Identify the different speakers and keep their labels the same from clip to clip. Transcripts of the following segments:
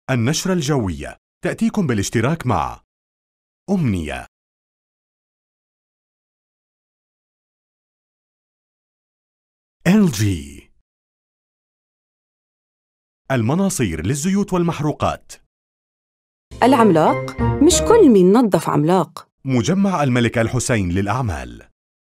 Speaker 1: النشرة الجوية تأتيكم بالاشتراك مع أمنية. LG، المناصير للزيوت والمحروقات.
Speaker 2: العملاق مش كل مين نظف عملاق.
Speaker 1: مجمع الملك الحسين للأعمال.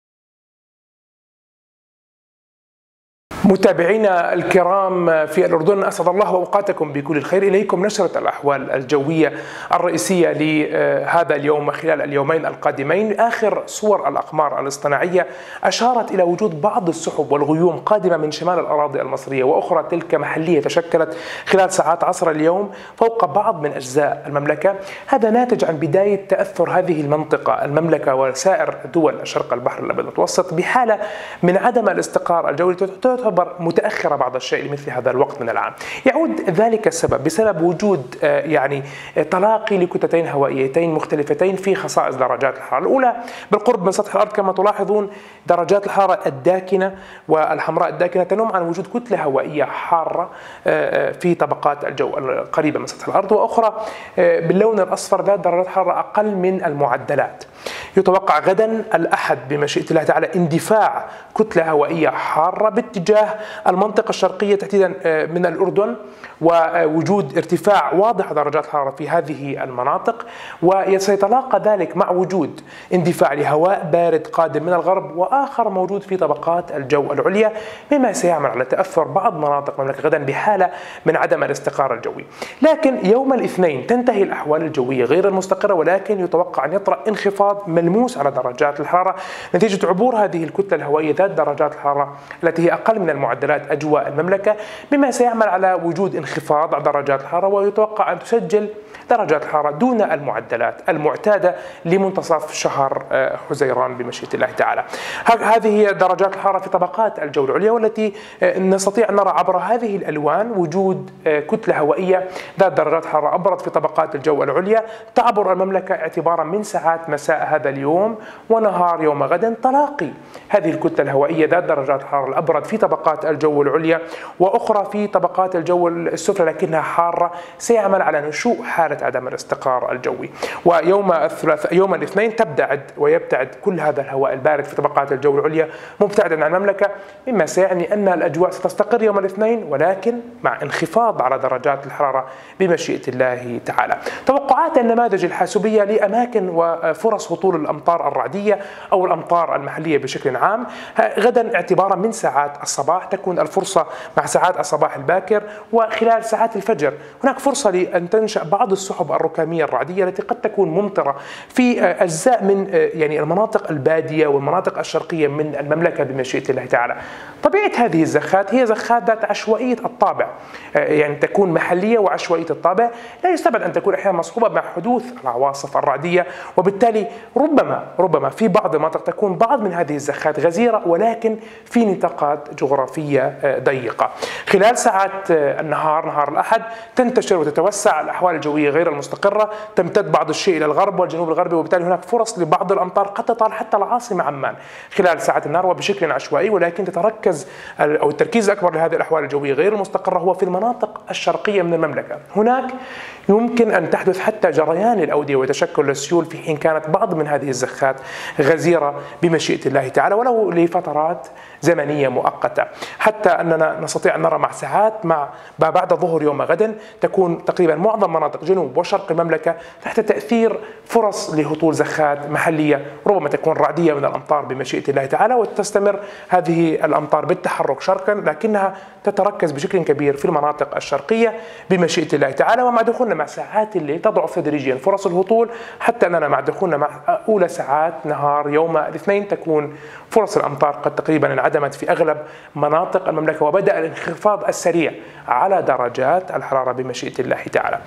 Speaker 3: متابعينا الكرام في الأردن، أسعد الله أوقاتكم بكل الخير. إليكم نشرة الأحوال الجوية الرئيسية لهذا اليوم خلال اليومين القادمين. آخر صور الأقمار الاصطناعية أشارت إلى وجود بعض السحب والغيوم قادمة من شمال الأراضي المصرية، وأخرى تلك محلية تشكلت خلال ساعات عصر اليوم فوق بعض من أجزاء المملكة. هذا ناتج عن بداية تأثر هذه المملكة وسائر دول شرق البحر الأبيض المتوسط بحالة من عدم الاستقرار الجوي تعتبر متأخرة بعض الشيء لمثل هذا الوقت من العام. يعود ذلك السبب بسبب وجود تلاقي لكتلتين هوائيتين مختلفتين في خصائص درجات الحرارة. الأولى بالقرب من سطح الأرض كما تلاحظون درجات الحرارة الداكنة والحمراء الداكنة تنم عن وجود كتلة هوائية حارة في طبقات الجو القريبة من سطح الأرض، وأخرى باللون الأصفر ذات درجات حرارة أقل من المعدلات. يتوقع غدا الأحد بمشيئة الله تعالى اندفاع كتلة هوائية حارة باتجاه المنطقة الشرقية تحديدا من الأردن، ووجود ارتفاع واضح درجات الحرارة في هذه المناطق، وسيتلاقى ذلك مع وجود اندفاع لهواء بارد قادم من الغرب وآخر موجود في طبقات الجو العليا، مما سيعمل على تأثر بعض مناطق المملكة غدا بحالة من عدم الاستقرار الجوي. لكن يوم الاثنين تنتهي الأحوال الجوية غير المستقرة، ولكن يتوقع أن يطرأ انخفاض ملموس على درجات الحرارة نتيجة عبور هذه الكتلة الهوائية ذات درجات الحرارة التي هي أقل من المعدلات أجواء المملكة، مما سيعمل على وجود انخفاض على درجات الحرارة، ويتوقع أن تسجل درجات الحرارة دون المعدلات المعتادة لمنتصف شهر حزيران بمشيئة الله تعالى. هذه هي درجات الحرارة في طبقات الجو العليا، والتي نستطيع أن نرى عبر هذه الألوان وجود كتلة هوائية ذات درجات حرارة أبرد في طبقات الجو العليا تعبر المملكة اعتبارا من ساعات مساء هذا اليوم ونهار يوم غد. تلاقي هذه الكتلة الهوائية ذات درجات الحرارة الأبرد في طبقات الجو العليا وأخرى في طبقات الجو السفلى لكنها حارة سيعمل على نشوء حالة عدم الاستقرار الجوي. ويوم يوم الاثنين ويبتعد كل هذا الهواء البارد في طبقات الجو العليا مبتعدا عن المملكة، مما سيعني أن الأجواء ستستقر يوم الاثنين ولكن مع انخفاض على درجات الحرارة بمشيئة الله تعالى. توقعات النماذج الحاسوبية لأماكن وفرص هطول الأمطار الرعدية أو الأمطار المحلية بشكل عام غدا اعتبارا من ساعات الصباح تكون الفرصة مع ساعات الصباح الباكر، وخلال ساعات الفجر هناك فرصة لأن تنشأ بعض السحب الركامية الرعدية التي قد تكون ممطرة في أجزاء من المناطق البادية والمناطق الشرقية من المملكة بمشيئة الله تعالى. طبيعة هذه الزخات هي زخات ذات عشوائية الطابع، تكون محلية وعشوائية الطابع، لا يستبعد أن تكون أحيانا مصحوبة مع حدوث العواصف الرعدية، وبالتالي ربما في بعض المناطق تكون بعض من هذه الزخات غزيرة ولكن في نطاقات جغرافية ضيقة. خلال ساعات نهار الأحد تنتشر وتتوسع الأحوال الجوية غير المستقرة، تمتد بعض الشيء إلى الغرب والجنوب الغربي، وبالتالي هناك فرص لبعض الأمطار قد تطال حتى العاصمة عمان خلال ساعات النهار وبشكل عشوائي، ولكن تتركز أو التركيز الأكبر لهذه الأحوال الجوية غير المستقرة هو في المناطق الشرقية من المملكة. هناك يمكن أن تحدث حتى جريان الأودية وتشكل السيول في حين كانت بعض من هذه الزخات غزيرة بمشيئة الله تعالى ولو لفترات زمنية مؤقتة، حتى أننا نستطيع أن نرى مع ساعات ما بعد ظهر يوم غد تكون تقريبا معظم مناطق جنوب وشرق المملكة تحت تأثير فرص لهطول زخات محلية ربما تكون رعدية من الأمطار بمشيئة الله تعالى، وتستمر هذه الأمطار بالتحرك شرقا لكنها تتركز بشكل كبير في المناطق الشرقية بمشيئة الله تعالى. ومع دخولنا مع ساعات الليل تضعف تدريجيا فرص الهطول، حتى أننا مع دخولنا مع أولى ساعات نهار يوم الاثنين تكون فرص الأمطار قد تقريبا انعدمت في أغلب مناطق المملكة، وبدأ الانخفاض السريع على درجات الحرارة بمشيئة الله تعالى.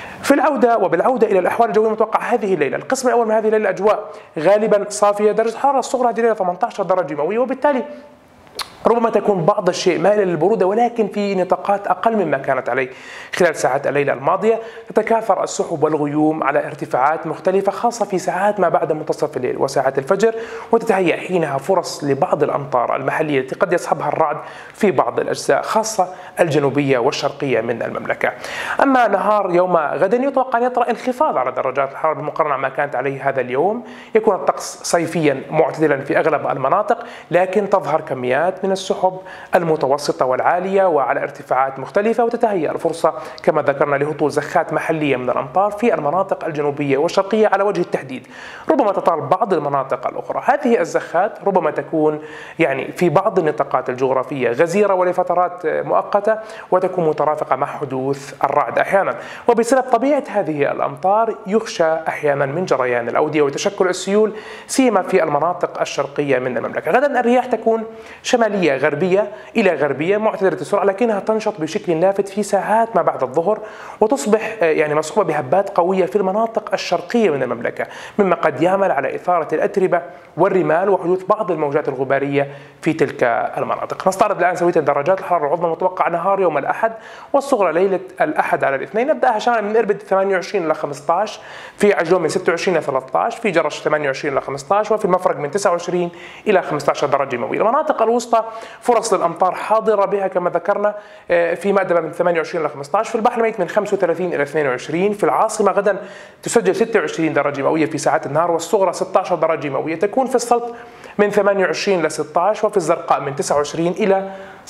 Speaker 3: وبالعودة إلى الأحوال الجوية المتوقعة هذه الليلة، القسم الأول من هذه الليلة أجواء غالبا صافية، درجة الحرارة الصغرى هذه الليلة 18 درجة مئوية، وبالتالي ربما تكون بعض الشيء مائلة للبرودة ولكن في نطاقات أقل مما كانت عليه خلال ساعات الليلة الماضية. تتكاثر السحب والغيوم على ارتفاعات مختلفة خاصة في ساعات ما بعد منتصف الليل وساعات الفجر، وتتهيأ حينها فرص لبعض الأمطار المحلية التي قد يصحبها الرعد في بعض الأجزاء خاصة الجنوبية والشرقية من المملكة. أما نهار يوم غد يتوقع أن يطرأ انخفاض على درجات الحرارة بالمقارنة ما كانت عليه هذا اليوم. يكون الطقس صيفيا معتدلا في أغلب المناطق، لكن تظهر كميات من السحب المتوسطة والعالية وعلى ارتفاعات مختلفة، وتتهيأ الفرصة كما ذكرنا لهطول زخات محلية من الأمطار في المناطق الجنوبية والشرقية على وجه التحديد. ربما تطال بعض المناطق الأخرى. هذه الزخات ربما تكون في بعض النطاقات الجغرافية غزيرة ولفترات مؤقتة، وتكون مترافقة مع حدوث الرعد أحيانا. وبسبب طبيعة هذه الأمطار يخشى أحيانا من جريان الأودية وتشكل السيول سيما في المناطق الشرقية من المملكة. غدا الرياح تكون شمالية غربية إلى غربية معتدلة السرعة، لكنها تنشط بشكل لافت في ساعات ما بعد الظهر، وتصبح مصحوبة بهبات قوية في المناطق الشرقية من المملكة، مما قد يعمل على إثارة الأتربة والرمال وحدوث بعض الموجات الغبارية في تلك المناطق. نستعرض الآن سوية درجات الحرارة العظمى المتوقعة نهار يوم الأحد والصغرى ليلة الأحد على الاثنين. نبدأها شمالا من إربد 28 إلى 15، في عجلون من 26 إلى 13، في جرش 28 إلى 15، وفي المفرق من 29 إلى 15 درجة مئوية. المناطق الوسطى فرص للأمطار حاضرة بها كما ذكرنا، في مأدبة من 28 إلى 15، في البحر الميت من 35 إلى 22، في العاصمة غدا تسجل 26 درجة مئوية في ساعات النهار والصغرى 16 درجة مئوية، تكون في السلط من 28 إلى 16، وفي الزرقاء من 29 إلى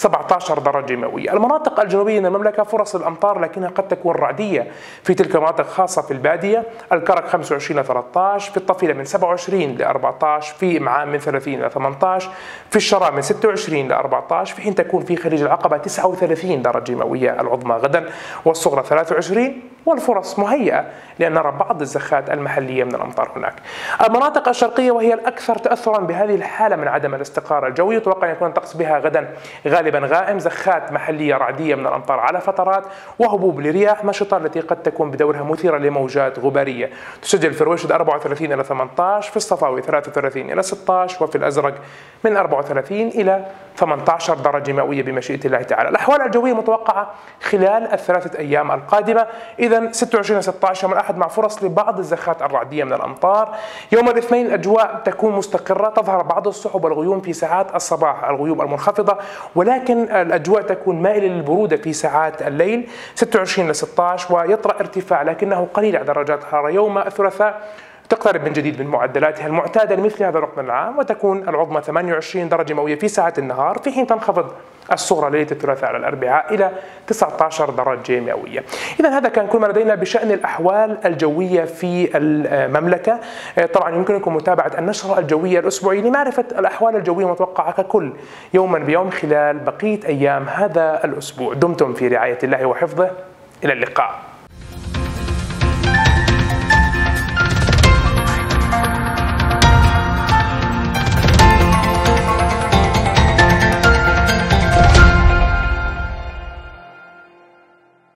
Speaker 3: 17 درجة مئوية. المناطق الجنوبية من المملكة فرص الأمطار لكنها قد تكون رعدية في تلك المناطق خاصة في البادية. الكرك 25 إلى 13، في الطفيلة من 27 إلى 14، في معان من 30 إلى 18، في الشراء من 26 إلى 14، في حين تكون في خليج العقبة 39 درجة مئوية العظمى غدا والصغرى 23، والفرص مهيئة لأن نرى بعض الزخات المحلية من الأمطار هناك. المناطق الشرقية وهي الأكثر تأثرا بهذه الحالة من عدم الاستقرار الجوي، يتوقع أن يكون الطقس بها غدا غالبا غائم، زخات محلية رعدية من الأمطار على فترات، وهبوب لرياح نشطة التي قد تكون بدورها مثيرة لموجات غبارية. تسجل في الرويشد 34 إلى 18، في الصفاوي 33 إلى 16، وفي الأزرق من 34 إلى 18 درجة مئوية بمشيئة الله تعالى. الأحوال الجوية متوقعة خلال الثلاثة أيام القادمة، إذن 26 16 يوم الأحد مع فرص لبعض الزخات الرعدية من الأمطار. يوم الاثنين الأجواء تكون مستقرة، تظهر بعض السحب والغيوم في ساعات الصباح، الغيوم المنخفضة، ولكن الأجواء تكون مائلة للبرودة في ساعات الليل 26 ل 16، ويطرأ ارتفاع لكنه قليل على درجات الحرارة. يوم الثلاثاء تقترب من جديد من معدلاتها المعتادة لمثل هذا الوقت من العام، وتكون العظمى 28 درجة مئوية في ساعة النهار، في حين تنخفض الصغرى ليلة الثلاثاء على الأربعاء إلى 19 درجة مئوية. إذا هذا كان كل ما لدينا بشأن الأحوال الجوية في المملكة. طبعا يمكنكم متابعة النشرة الجوية الأسبوعي لمعرفة الأحوال الجوية المتوقعة ككل يوما بيوم خلال بقية أيام هذا الأسبوع. دمتم في رعاية الله وحفظه، إلى اللقاء.